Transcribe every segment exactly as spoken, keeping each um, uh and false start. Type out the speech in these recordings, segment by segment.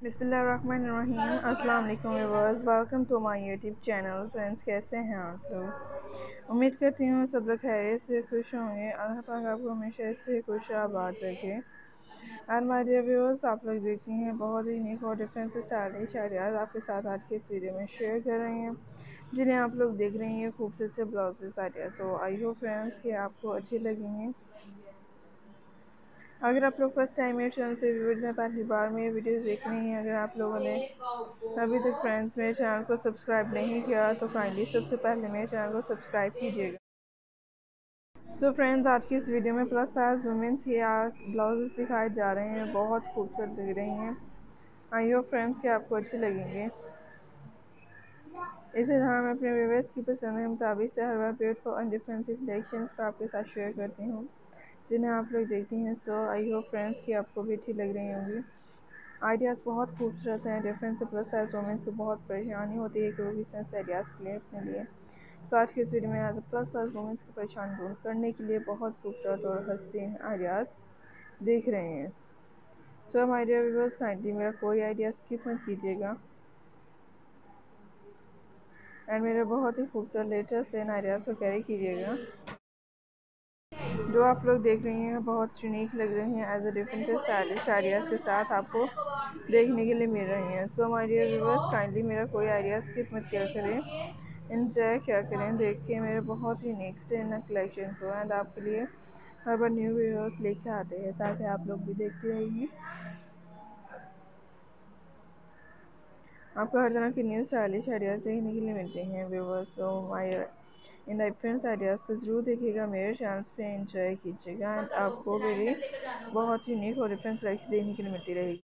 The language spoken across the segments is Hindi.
बिस्मिल्लाहिर्रहमानिर्रहीम। अस्सलाम वालेकुम viewers, welcome to my YouTube channel. Friends, कैसे हैं आप लोग? उम्मीद करती हूँ सब लोग खैरियत से खुश होंगे। अल्लाह पाक आपको हमेशा ऐसे खुश आबाद रखे। एंड माय डियर व्यूअर्स, आप लोग देखती हैं बहुत ही यूनिक और डिफरेंट स्टाइलिश आइडियाज़ आपके साथ आज के इस वीडियो में शेयर कर रही हैं, जिन्हें आप लोग देख रही हैं खूबसूरत से blouses idea. So I hope friends कि आपको अच्छी लगेंगे। अगर आप लोग फर्स्ट टाइम मेरे चैनल पे विजिट हैं, पहली बार मेरी वीडियोस देख रही हैं, अगर आप लोगों ने अभी तक फ्रेंड्स मेरे चैनल को सब्सक्राइब नहीं किया तो काइंडली सबसे पहले मेरे चैनल को सब्सक्राइब कीजिएगा। सो फ्रेंड्स, आज की इस वीडियो में प्लस साइज वुमेंस के ब्लाउजेस दिखाए जा रहे हैं, बहुत खूबसूरत लग रही हैं। आई होप फ्रेंड्स कि आपको अच्छे लगेंगे। इसी तरह मैं अपने व्यूअर्स की पसंद के मुताबिक से हर बार ब्यूटीफुल एंड डिफरेंट कलेक्शंस को आपके साथ शेयर करती हूँ, जिन्हें आप लोग देखती हैं। सो आई होप फ्रेंड्स कि आपको भी अच्छी लग रही होंगी। आइडियाज़ बहुत खूबसूरत हैं। डिफरेंट से प्लस साइज वुमेंस को बहुत परेशानी होती है कि वो किस तरह से आइडियाज़ के लिए अपने लिए। सो आज के इस वीडियो में as a plus size womens की परेशानी दूर करने के लिए बहुत खूबसूरत और हसीन आइडियाज़ देख रहे हैं। सो हम आइडिया व्यूअर्स, काइंडली मेरा कोई आइडिया स्किप मत कीजिएगा एंड मेरे बहुत ही खूबसूरत लेटेस्ट इन आइडियाज़ को कैरी कीजिएगा। जो आप लोग देख रही हैं बहुत यूनिक लग रही हैं, as a different stylish ideas के साथ आपको देखने के लिए मिल रही हैं। So my dear viewers, kindly मेरा कोई आइडिया स्किप मत किया करें, इंजॉय क्या करें, देख के मेरे बहुत यूनिक से इन कलेक्शन हो एंड आपके लिए हर बार न्यू वीडियोस लेके आते हैं ताकि आप लोग भी देखते रहिए। आपको हर तरह के न्यू स्टाइलिश आइडियाज़ देखने के लिए मिलते हैं व्यूअर्स। सो माय इन डिफरेंट आइडियाज़ को ज़रूर देखिएगा, मेरे चैनल्स पे एंजॉय कीजिएगा एंड आपको मेरी बहुत यूनिक और डिफरेंट कलेक्शन देखने के लिए मिलती रहेगी।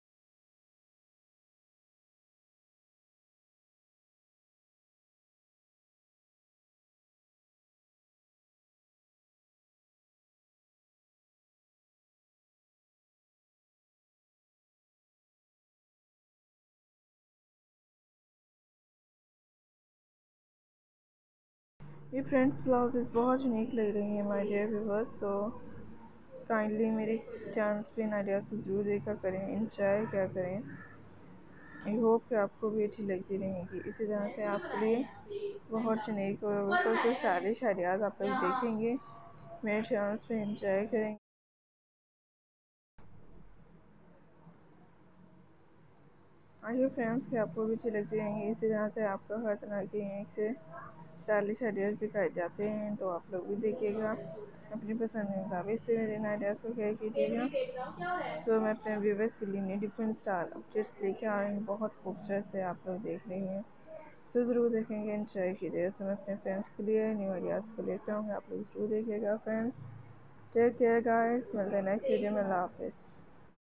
ये फ्रेंड्स ब्लाउजेस बहुत यूनिक लग रही हैं माय डियर व्यूअर्स। तो काइंडली मेरे चैनल्स पे इन आइडियाज़ से ज़रूर देखा करें, इंजॉय क्या करें। आई होप कि आपको भी अच्छी लगती रहेंगी। इसी तरह से आपके लिए बहुत यूनिक और स्टाइलिश आइडियाज़ आप लोग देखेंगे, मेरे चैनल्स पे इंजॉय करेंगे। आई होप फ्रेंड्स कि आपको भी अच्छी लगती रहेंगी। इसी तरह से आपको हर तरह के एक से स्टाइलिश आइडियाज़ दिखाए जाते हैं, तो आप लोग भी देखिएगा, अपनी पसंद के मुताबिक से मेरे इन आइडियाज़ को शेयर कीजिएगा। सो मैं अपने व्यूवर्स के लिए डिफरेंट स्टाइल अपडेट्स लेके आ रही हूँ, बहुत खूबसूरत से आप लोग देख रही हैं। सो ज़रूर देखेंगे, एंजॉय कीजिएगा। सो मैं अपने फ्रेंड्स के लिए न्यू आइडियाज़ को लेकर आऊँगी, आप लोग ज़रूर देखिएगा। फ्रेंड्स, टेक केयर गाइस, मिलते हैं नेक्स्ट वीडियो में। अल्लाह हाफिज़।